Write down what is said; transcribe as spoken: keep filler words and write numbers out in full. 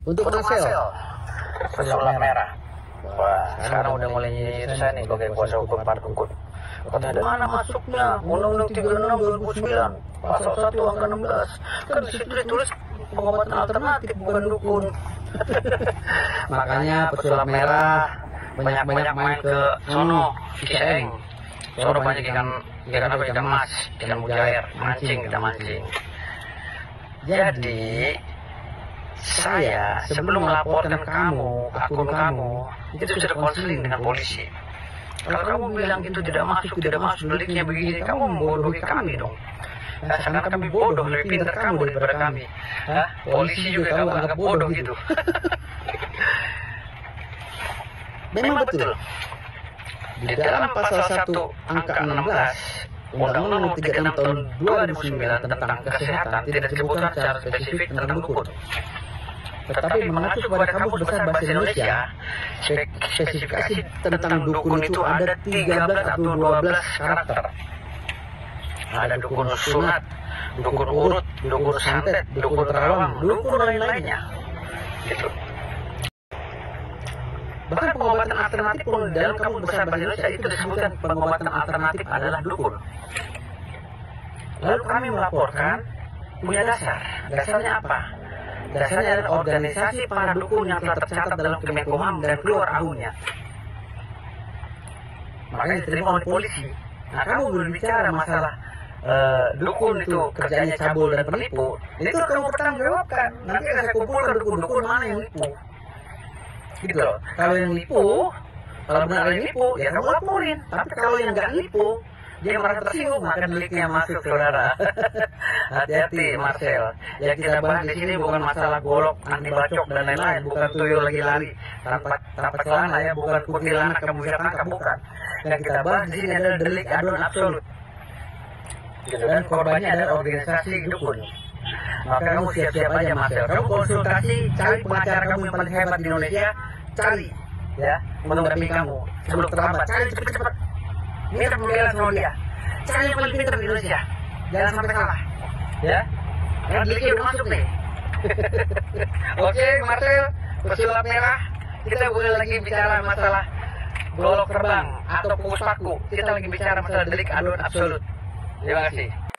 Untuk Marcel, pesulap merah. Wah, sekarang udah mulai nyisir nih sebagai kuasa hukum Pak Dukun. Kata ada mana masuknya Undang-Undang tiga puluh enam dua ribu sembilan pasal satu angka enam belas. Kan di situ ditulis pengobatan alternatif bukan dukun. makanya pesulap merah banyak-banyak main ke sono, Ciseeng. Sono banyak ikan ikan apa ikan mas, ikan mujair, mancing kita mancing. Jadi saya sebelum melaporkan kamu ke akun kamu itu sudah konseling dengan polisi. Kalau kamu bilang itu tidak masuk, tidak masuk deliknya begini, kamu membodohi kami dong. Nah, sekarang kami bodoh, lebih pintar kamu daripada kami. Hah? Polisi juga kamu anggap bodoh gitu. Memang betul. Di dalam pasal satu angka enam belas Undang-Undang Nomor tiga puluh enam Tahun dua ribu sembilan tentang kesehatan tidak disebutkan secara spesifik tentang dukun. Tetapi mengacu kepada Kamus Besar Bahasa Indonesia, spesifikasi tentang dukun itu ada tiga belas atau dua belas karakter. Ada dukun sunat, dukun urut, dukun santet, dukun terawang, dukun dan lain-lainnya. Gitu. Bahkan pengobatan alternatif pun dalam Kamus Besar Bahasa Indonesia itu disebutkan pengobatan alternatif adalah dukun. Lalu kami melaporkan punya dasar. Dasarnya apa? Dasarnya adalah organisasi para dukun yang telah tercatat dalam Kemenkumham dan keluar ahunnya. Makanya diterima oleh polisi. Nah, kamu berbicara masalah uh, dukun itu kerjanya cabul dan penipu, itu kamu pertanggungjawabkan. Nanti saya kumpulkan dukun-dukun mana yang nipu. Gitu loh. Kalau yang nipu, kalau benar yang nipu, ya kamu laporin. Tapi kalau yang nggak nipu, dia merasa tersinggung, maka deliknya masuk, saudara. Hati-hati, Marcel. Yang kita bahas di sini bukan masalah golok, anti bacok dan lain-lain, bukan tuyul lagi lari tanpa tanpa celana ya, bukan kuntilanak kamu bisa tangkap, bukan. Yang kita bahas di sini adalah delik aduan absolut. Gitu, dan korbannya adalah organisasi dukun. Maka kamu siap-siap aja, Marcel. Kamu konsultasi, cari pengacara kamu yang paling hebat di Indonesia, cari, ya, mendampingi kamu sebelum terlambat. Cari cepat-cepat. Minta pembelaan sama dia. Cari yang paling pintar di Indonesia. Jangan sampai salah. Ya. Karena deliknya udah masuk nih. Oke, Marcel, pesulap merah. Kita boleh lagi bicara masalah golok terbang atau kukus paku. Kita lagi bicara masalah delik aduan absolut. Terima kasih.